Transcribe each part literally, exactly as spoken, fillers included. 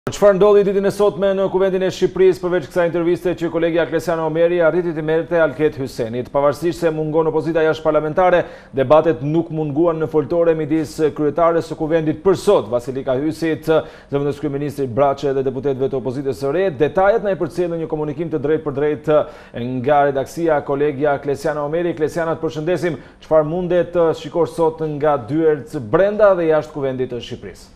Çfarë ndodhi ditën e sotme në Kuvendin e Shqipërisë përveç kësaj interviste që kolegja Klesiana Omeri arriti t'i merrte Alket Hysenit. Pavarësisht se mungon opozita jashtëparlamentare, debatet nuk munguan në foltore midis kryetares së Kuvendit për sot, Vasilika Hysit, zëvendës kryeministri Braçe dhe deputetëve të opozitës së re. Detajet na i përcjell në një komunikim të drejtë për drejtë nga redaksia kolegja Klesiana Omeri. Klesiana, të përshëndesim. Çfarë mundet të shikosh sot nga dyert brenda dhe jashtë Kuvendit të Shqipërisë?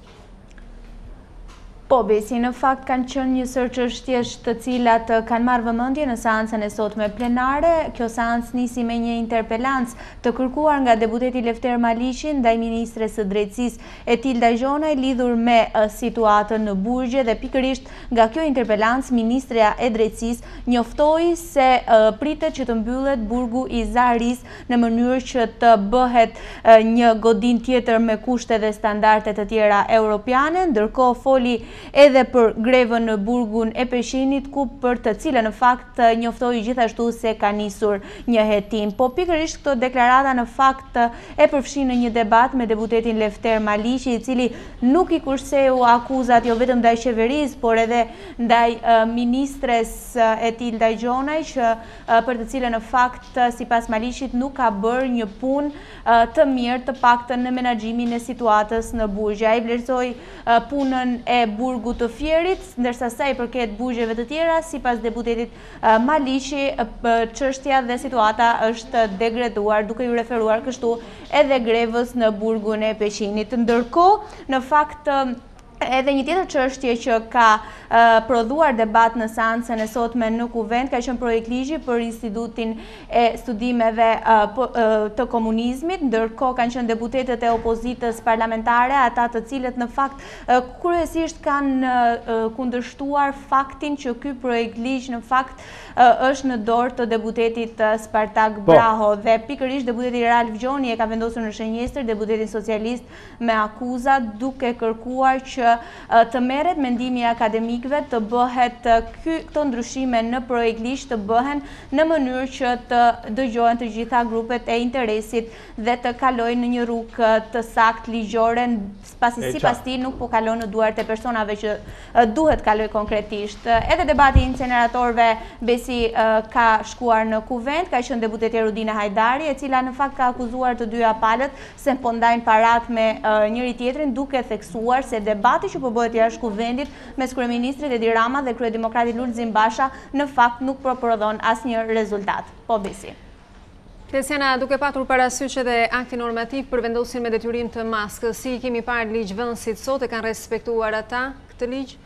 Po, besi, në fakt kanë qenë një sër çështjesh të cilat kanë marrë vëmendje në seancën e sotme plenare. Kjo seancë nisi me një interpelancë të kërkuar nga deputeti Lefter Maliqi ndaj ministres së Drejtësisë Etilda Gjonaj lidhur me situatën në burgje dhe pikërisht nga kjo interpelancë Ministrja e Drejtësisë njoftoi se uh, pritet që të mbyllet burgu i Zaharisë në mënyrë që të bëhet uh, një godin tjetër me kushte dhe standarde të tjera europiane, ndërkohë foli edhe për grevën në burgun e Peqinit, ku për të cilën në fakt njoftoi gjithashtu se ka nisur një hetim. Po pikërisht këto deklarata në fakt e përfshin në një debat me deputetin Lefter Maliqi, i cili nuk i kurseu akuzat jo vetëm ndaj qeverisë, por edhe ndaj uh, ministres uh, Etilda Gjonaj, që uh, për të cilën në fakt uh, sipas Maliqit nuk ka bërë një punë uh, të mirë, të paktën në menaxhimin e situatës në burgje. Ai vlerësoi uh, punën e burgu të Fierit, ndërsa sa i përket burgjeve të tjera, sipas deputetit uh, Maliqi, uh, çështja dhe situata është degraduar, duke ju referuar kështu edhe grevës në burgun e Peqinit. Ndërkohë, në fakt uh, edhe një tjetër çështje që ka uh, prodhuar debat në seancën e sotme në Kuvend ka qenë projekt ligji për Institutin e Studimeve uh, po, uh, të Komunizmit, ndërkohë kanë qenë deputetët e opozitës parlamentare, ata të cilët në fakt uh, kryesisht kanë uh, kundërshtuar faktin që ky projekt ligj në fakt uh, është në dorë të deputetit uh, Spartak Braho, po. Dhe pikërisht deputeti Ralf Gjoni e ka vendosur në shënjestër deputetin socialist me akuza, duke kërkuar që të merret mendimi i akademikëve të bëhet këto ndryshime në projekt ligj të bëhen në mënyrë që të dëgjohen të gjitha grupet e interesit dhe të kalojnë në një rrugë të saktë ligjore, pasi sipas tij nuk po kalon në duart e personave që duhet kaloj konkretisht. Edhe debati i inceneratorëve besi ka shkuar në Kuvend, ka qenë deputeti Rudina Hajdari, e cila në fakt ka akuzuar të dyja palët se po ndajnë parat me njëri tjetrin, duke theksuar se debati që po bëhet jashtë Kuvendit mes kryeministrit Edi Rama dhe kryedemokratit Lulzim Basha në fakt nuk proprodhon asnjë rezultat. Po besi. Klesiana, duke patur parasysh edhe akti normativ për vendosjen me detyrim të maskës, si kemi parë ligjvënësit sot, e kanë respektuar ata këtë ligj?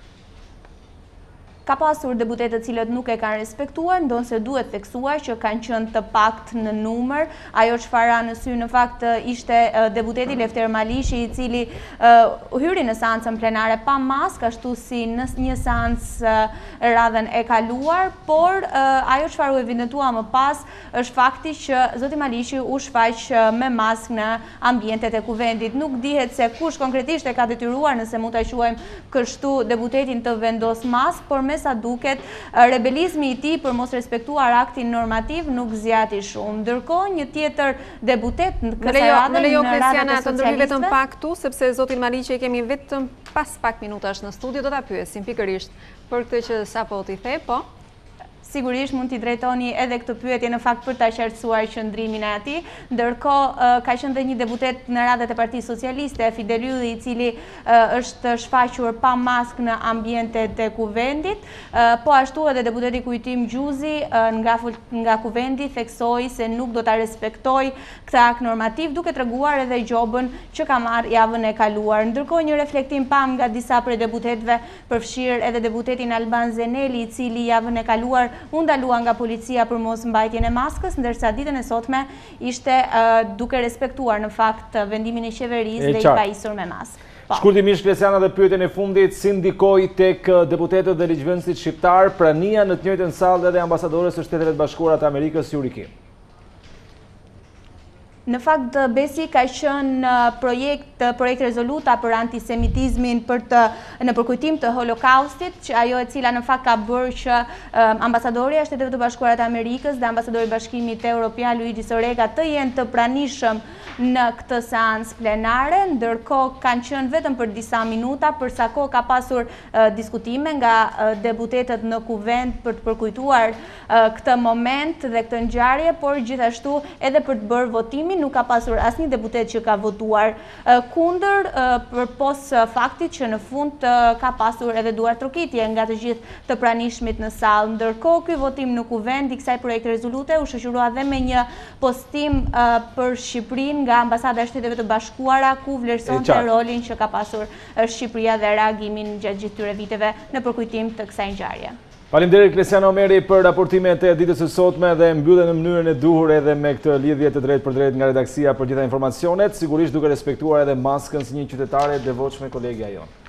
Ka pasur deputetë të cilët nuk e kanë respektuar, ndonse duhet theksuar që kanë qenë të pakt në numër. Ajo çfarë në sy në fakt ishte deputeti Lefter Maliqi, i cili uh, hyri në seancën plenare pa maskë, ashtu si në një seancë uh, radhën e kaluar, por uh, ajo çfarë u evidentua më pas është fakti që zoti Maliqi u shfaq me maskë në ambientet e Kuvendit. Nuk dihet se kush konkretisht e ka detyruar, nëse mund ta quajmë kështu, deputetin të vendos maskë, por me sa duket, rebelizmi i tij për mos respektuar aktin normativ nuk zgjati shumë. Ndërkohë, një tjetër deputet në kësaj radhe në lejo radhën Klesiana e të ndërhyj vetëm socialistëve, pak këtu, sepse zotin Maliqi e kemi vetëm pas pak minutash në studio, do ta pyesim pikërisht për këtë që sapo ti the, po. Sigurisht mund t'i drejtoni edhe këtë pyetje në fakt për ta qartësuar qëndrimin e atij. Ndërkohë ka qenë dhe një deputet në radhët e Partisë Socialiste, Fidel Ylli, i cili është shfaqur pa maskë në ambientet e Kuvendit, po ashtu edhe deputeti Kujtim Gjuzi nga nga Kuvendi theksoi se nuk do ta respektoj këtë akt normativ, duke treguar edhe gjobën që ka marrë javën e kaluar. Ndërkohë një reflektim pam nga disa prej deputetëve, përfshirë edhe deputetin Alban Zeneli, i cili javën e kaluar u ndalua nga policia për mos mbajtjen e maskës, ndërsa ditën e sotme ishte uh, duke respektuar në fakt vendimin e qeverisë dhe i pajisur me maskë. Shkurtimisht, Klesiana, dhe pyetjen e fundit, si ndikoi tek deputetët dhe ligjvënësit shqiptar prania në të njëjtën sallë edhe ambasadores së Shtetet e Bashkuara të Amerikës Yuri Kim? Në fakt, besi ka qenë projekt, projekt rezoluta për antisemitizmin për të, në përkujtim të holokaustit, që ajo e cila në fakt ka bërë që um, ambasadori e Shteteve të Bashkuara të Amerikës dhe ambasadori i Bashkimit Evropian Luigi Sorega të jenë të pranishëm në këtë seancë plenare, ndërkohë kanë qenë vetëm për disa minuta, për sa kohë ka pasur uh, diskutime nga uh, deputetët në Kuvend për të përkujtuar uh, këtë moment dhe këtë ngjarje, por gjithashtu edhe për të bërë votimin. Nuk ka pasur asnjë deputet që ka votuar uh, kundër uh, përpos uh, faktit që në fund uh, ka pasur edhe duar trokitje nga të gjithë të pranishmit në sallë. Ndërkohë, ky votim në Kuvend i kësaj projekti rezolute u shoqërua dhe me një postim uh, për Shqipërinë nga Ambasada e Shteteve të Bashkuara, ku vlerësonte rolin që ka pasur uh, Shqipëria dhe reagimin gjatë gjithë këtyre viteve në përkujtim të kësaj ngjarje. Faleminderit Klesiana Omeri për raportimet e ditës së sotme dhe mbyllen në mënyrën e duhur edhe me këtë lidhje të drejtë për drejtë nga redaksia për gjitha informacionet, sigurisht duke respektuar edhe maskën si një qytetare devotshme kolegja jonë.